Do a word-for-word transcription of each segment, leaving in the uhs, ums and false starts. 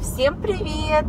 Всем привет!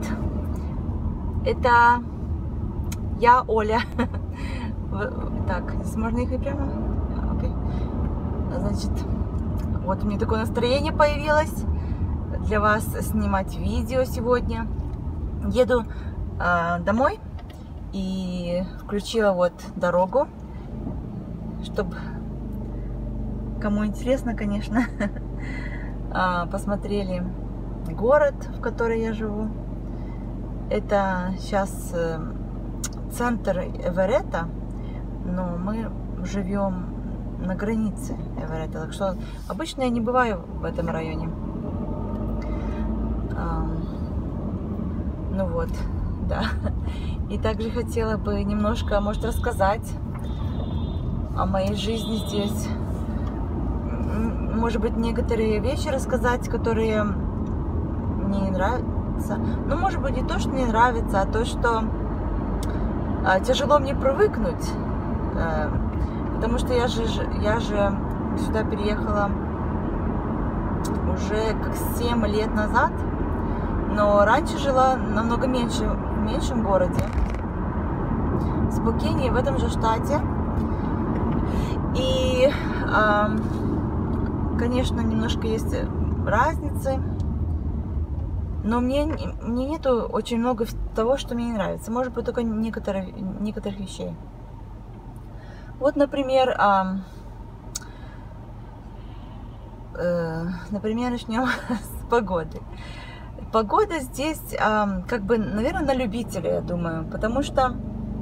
Это я, Оля. Так, здесь можно ехать прямо? Окей. Значит, вот у меня такое настроение появилось для вас снимать видео сегодня. Еду э, домой и включила вот дорогу, чтобы, кому интересно, конечно, посмотрели город, в котором я живу. Это сейчас центр Эверетта, но мы живем на границе Эверетта, так что обычно я не бываю в этом районе. Ну вот, да. И также хотела бы немножко, может, рассказать о моей жизни здесь. Может быть, некоторые вещи рассказать, которые мне не нравятся. Ну, может быть, не то, что не нравится, а то, что а, тяжело мне привыкнуть. А, потому что я же, я же сюда переехала уже как семь лет назад. Но раньше жила намного меньше, в меньшем городе. В Спокене, в этом же штате. И, а, конечно, немножко есть разницы. Но мне, мне нету очень много того, что мне не нравится. Может быть, только некоторые, некоторых вещей. Вот, например, а, э, например, начнем с погоды. Погода здесь, а, как бы, наверное, на любителя, я думаю. Потому что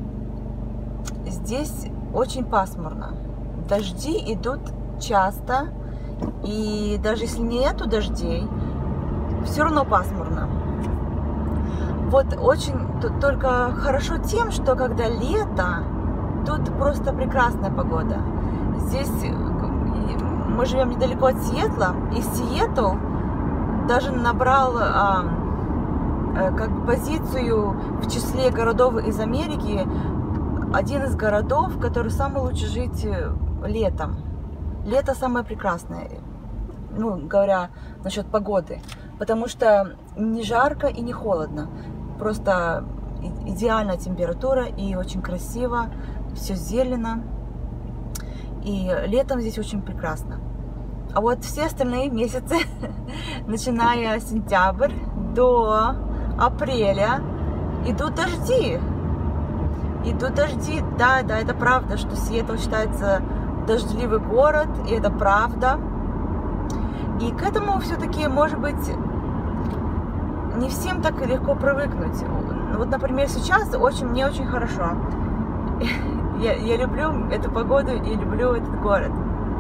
здесь очень пасмурно. Дожди идут часто. И даже если нету дождей, все равно пасмурно. Вот очень только хорошо тем, что когда лето, тут просто прекрасная погода. Здесь мы живем недалеко от Сиэтла, и Сиэтл даже набрал а, как бы позицию в числе городов из Америки, один из городов, в который самый лучше жить летом. Лето самое прекрасное, ну, говоря насчет погоды. Потому что не жарко и не холодно. Просто идеальная температура и очень красиво, все зелено. И летом здесь очень прекрасно. А вот все остальные месяцы, начиная с сентября до апреля, идут дожди. Идут дожди, да, да, это правда, что Сиэтл считается дождливый город, и это правда. И к этому все-таки, может быть, не всем так легко привыкнуть. Вот, например, сейчас очень, мне очень хорошо. Я, я люблю эту погоду и люблю этот город.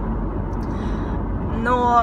Но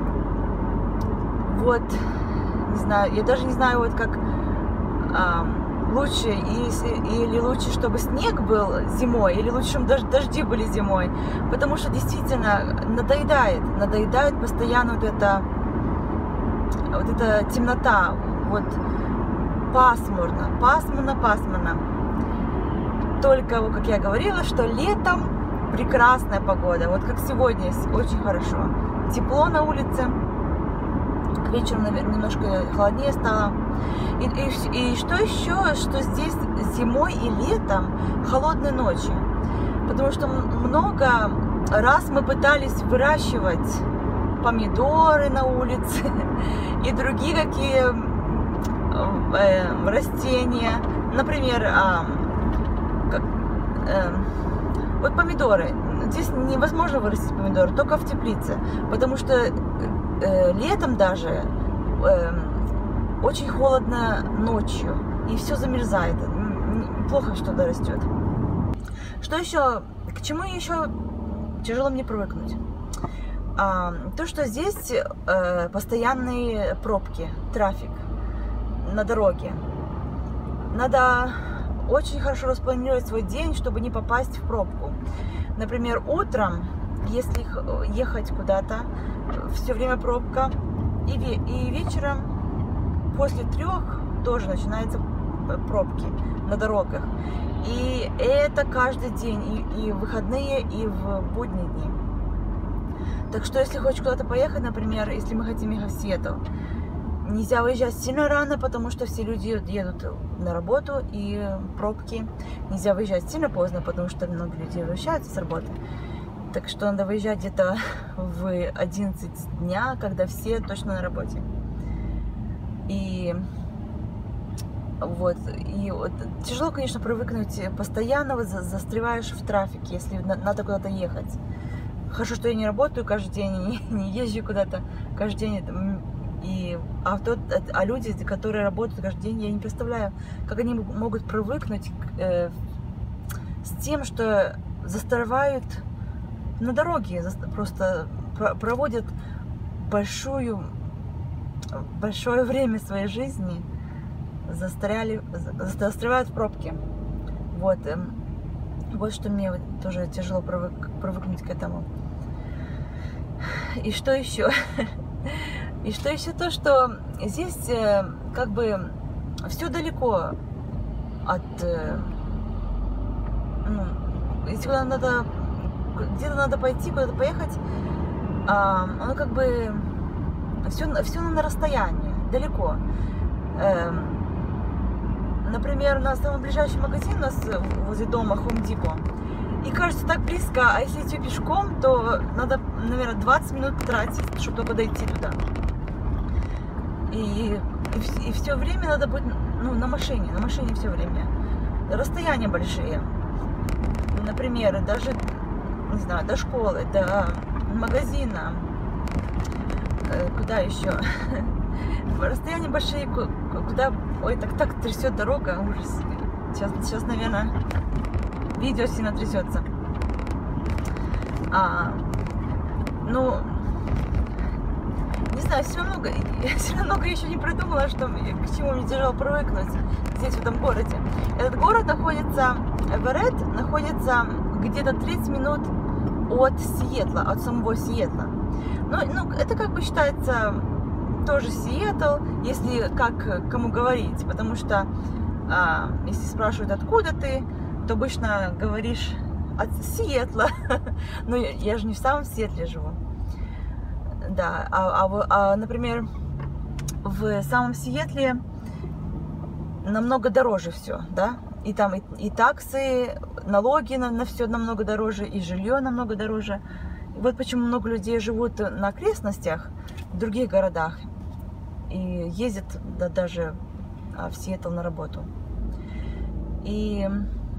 вот, не знаю, я даже не знаю, вот как а, лучше, или, или лучше, чтобы снег был зимой, или лучше, чтобы дожди были зимой. Потому что действительно надоедает, надоедает постоянно вот эта, вот эта темнота. Вот пасмурно, пасмурно, пасмурно. Только, вот, как я говорила, что летом прекрасная погода. Вот как сегодня, очень хорошо. Тепло на улице. К вечеру, наверное, немножко холоднее стало. И, и, и что еще, что здесь зимой и летом холодные ночи. Потому что много раз мы пытались выращивать помидоры на улице и другие какие растения, например, а, как, э, вот помидоры. Здесь невозможно вырастить помидоры, только в теплице, потому что э, летом даже э, очень холодно ночью, и все замерзает. Плохо что-то растет. Что еще? К чему еще тяжело мне привыкнуть? А, то, что здесь э, постоянные пробки, трафик на дороге. Надо очень хорошо распланировать свой день, чтобы не попасть в пробку. Например, утром, если ехать куда-то, все время пробка. И, ве и вечером после трех тоже начинаются пробки на дорогах. И это каждый день, и, и в выходные, и в будние дни. Так что, если хочешь куда-то поехать, например, если мы хотим ехать в Сиэтл, нельзя выезжать сильно рано, потому что все люди едут на работу и пробки. Нельзя выезжать сильно поздно, потому что много людей возвращаются с работы. Так что надо выезжать где-то в одиннадцать дня, когда все точно на работе. И вот, и вот тяжело, конечно, привыкнуть постоянно, вот, застреваешь в трафике, если надо куда-то ехать. Хорошо, что я не работаю каждый день, не, не езжу куда-то каждый день. И, а, тот, а люди, которые работают каждый день, я не представляю, как они могут привыкнуть э, с тем, что застревают на дороге, просто проводят большую, большое время своей жизни, застряли, застревают в пробке. Вот, вот что мне тоже тяжело привык, привыкнуть к этому. И что еще? И что еще то, что здесь как бы все далеко от, ну, если надо, где-то надо пойти, куда-то поехать, оно как бы все, все на расстоянии, далеко. Например, у нас самый ближайший магазин у нас возле дома Home Depot. И кажется так близко, а если идти пешком, то надо, наверное, двадцать минут тратить, чтобы только дойти туда. И, и, и все время надо быть, ну, на машине, на машине все время. Расстояния большие. Например, даже, не знаю, до школы, до магазина, куда еще? Расстояния большие, куда... Ой, так, так трясет дорога, ужас. Сейчас, сейчас, наверное, видео сильно трясется. А, ну, не знаю, все много, все много еще не придумала, что, к чему мне тяжело привыкнуть здесь, в этом городе. Этот город находится, Эверетт находится где-то тридцать минут от Сиэтла, от самого Сиэтла. Ну, ну, это как бы считается тоже Сиэтл, если как кому говорить, потому что а, если спрашивают, откуда ты, то обычно говоришь от Сиэтла. Но я, я же не в самом Сиэтле живу. Да, а, а, а, например, в самом Сиэтле намного дороже все, да, и там и, и таксы, налоги на, на все намного дороже, и жилье намного дороже. И вот почему много людей живут на окрестностях, в других городах, и ездят, да, даже в Сиэтл на работу. И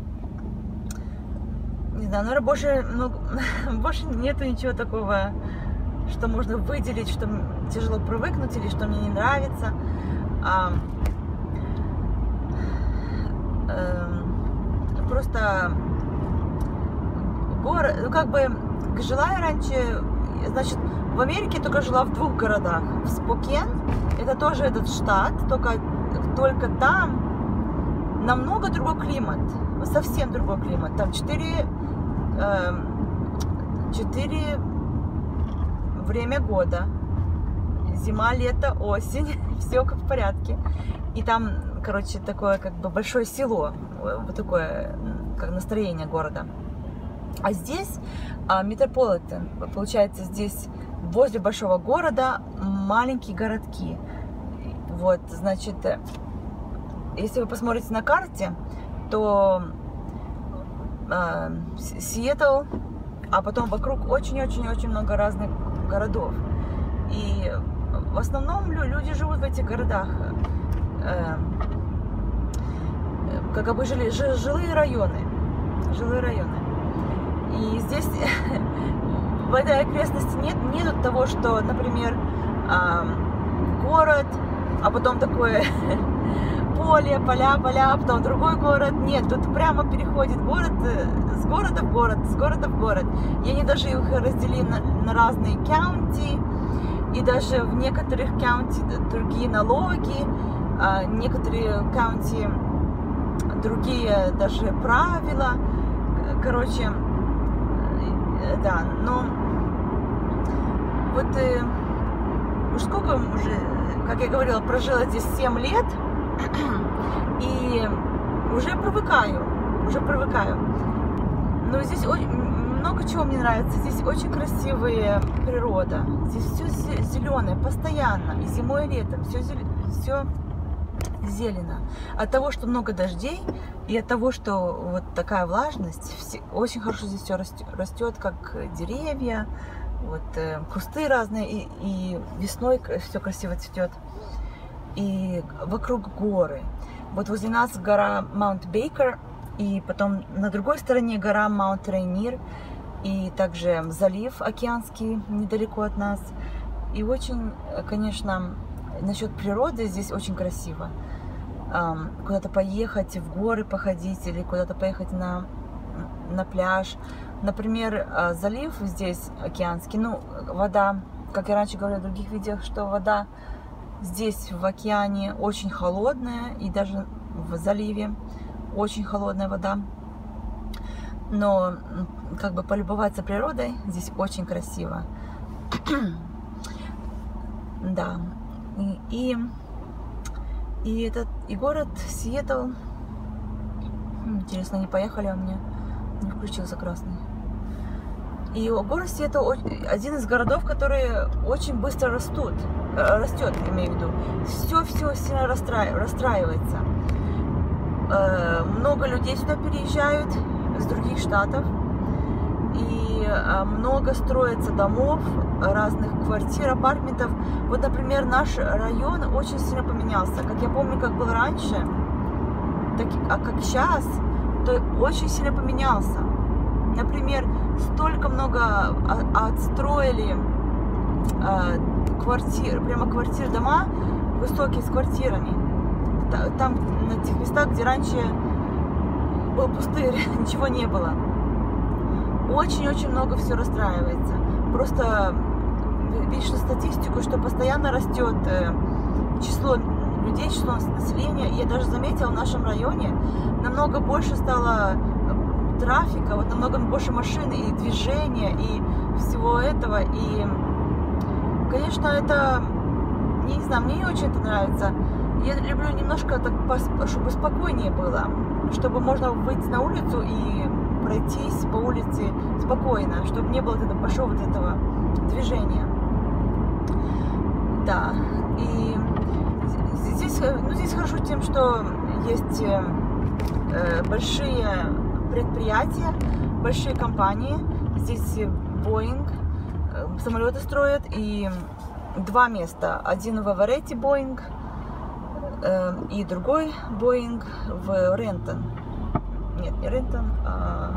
не знаю, наверное, больше, ну, больше нету ничего такого, что можно выделить, что тяжело привыкнуть или что мне не нравится. А, э, просто город, ну, как бы жила я раньше, значит, в Америке только жила в двух городах. В Спокен, это тоже этот штат, только, только там намного другой климат, совсем другой климат. Там четыре, э, четыре время года, зима, лето, осень, все как в порядке. И там, короче, такое как бы большое село, вот такое как настроение города. А здесь а, метрополитен, получается, здесь возле большого города маленькие городки. Вот, значит, если вы посмотрите на карте, то э, Сиэтл, а потом вокруг очень-очень-очень много разных городов. И в основном люди живут в этих городах, э, как бы жили, жилые районы, жилые районы. И здесь в этой окрестности нет, нету того, что, например, э, город, а потом такое поле, поля, поля, а потом другой город. Нет, тут прямо переходит город с города в город, с города в город. И они даже их разделили на, на разные каунти, и даже в некоторых каунти другие налоги, а некоторые каунти другие даже правила. Короче, да, но вот э, уж сколько уже, как я говорила, прожила здесь семь лет, и уже привыкаю, уже привыкаю. Но здесь очень много много чего мне нравится. Здесь очень красивая природа. Здесь все зеленое, постоянно. И зимой, и летом. Все, все зелено. От того, что много дождей, и от того, что вот такая влажность, все, очень хорошо здесь все растет, растет, как деревья, вот, э, кусты разные, и, и весной все красиво цветет. И вокруг горы. Вот возле нас гора Маунт Бейкер, и потом на другой стороне гора Маунт Рейнир, и также залив океанский недалеко от нас. И очень, конечно, насчет природы здесь очень красиво. Куда-то поехать, в горы походить или куда-то поехать на, на пляж. Например, залив здесь океанский, ну, вода, как я раньше говорила в других видео, что вода здесь в океане очень холодная, и даже в заливе очень холодная вода. Но как бы полюбоваться природой здесь очень красиво. Да. И, и, и этот и город Сиэтл. Интересно, не поехали, а мне не включился красный. И город Сиэтл один из городов, которые очень быстро растут. Растет, имею в виду. Все-все сильно расстраивается. Много людей сюда переезжают из других штатов. И много строится домов, разных квартир, апартментов. Вот, например, наш район очень сильно поменялся. Как я помню, как был раньше, так, а как сейчас, то очень сильно поменялся. Например, столько много отстроили квартир, прямо квартир, дома высокие с квартирами. Там, на тех местах, где раньше был пустырь, ничего не было. Очень-очень много все расстраивается. Просто видишь статистику, что постоянно растет число людей, число населения. И я даже заметила, в нашем районе намного больше стало трафика, вот намного больше машин и движения, и всего этого. И, конечно, это, не знаю, мне не очень это нравится. Я люблю немножко так, чтобы спокойнее было, чтобы можно выйти на улицу и пройтись по улице спокойно, чтобы не было этого большого вот этого движения. Да, и здесь, ну, здесь хорошо тем, что есть э, большие предприятия, большие компании. Здесь Boeing э, самолеты строят, и два места. Один в Эверетте Boeing, э, и другой Boeing в Рентон. Нет, не Рентон, а...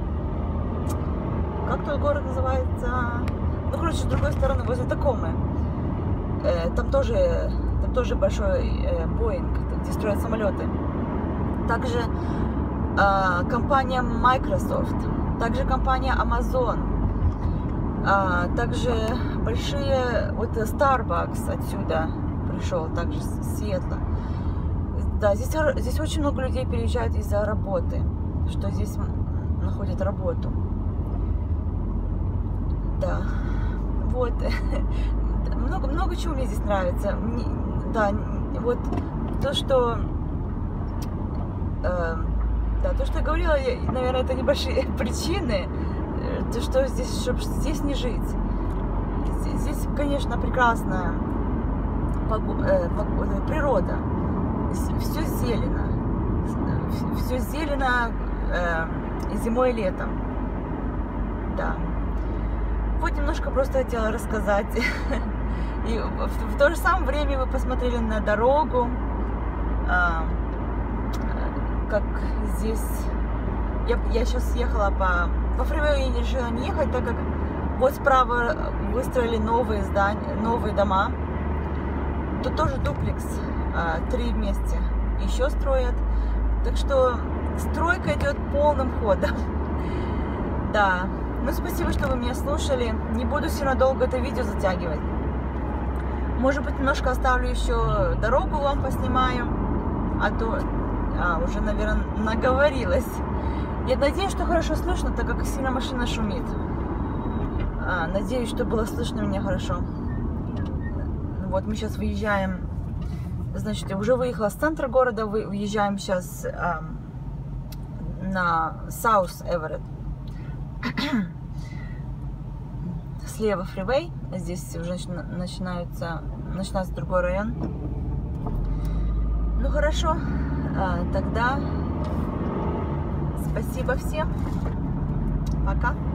как тот город называется? Ну, короче, с другой стороны, возле Такомы. Э, там тоже, там тоже большой э, Boeing, где строят самолеты. Также э, компания Microsoft, также компания Amazon, э, также большие, вот Starbucks отсюда пришел, также с Сиэтла. Да, здесь, здесь очень много людей переезжают из-за работы, что здесь находят работу. Да, вот, много, много чего мне здесь нравится. Да, вот то, что, э, да, то, что я говорила, наверное, это небольшие причины, то, что здесь, чтобы здесь не жить. Здесь, здесь конечно, прекрасная э, природа. Все зелено, все зелено э, зимой и летом. Да. Вот немножко просто хотела рассказать. И в, в то же самое время вы посмотрели на дорогу, э, как здесь. Я, я сейчас ехала по по фривею, я не решила не ехать, так как вот справа выстроили новые здания, новые дома. Тут тоже дуплекс. Три вместе еще строят. Так что стройка идет полным ходом. Да. Ну, спасибо, что вы меня слушали. Не буду сильно долго это видео затягивать. Может быть, немножко оставлю еще дорогу вам поснимаю. А то а, уже, наверное, наговорилась. Я надеюсь, что хорошо слышно, так как сильно машина шумит. А, надеюсь, что было слышно меня хорошо. Вот мы сейчас выезжаем. Значит, я уже выехала с центра города, выезжаем сейчас э, на South Everett. слева фривей, здесь уже начинается, начинается другой район. Ну хорошо, тогда спасибо всем, пока.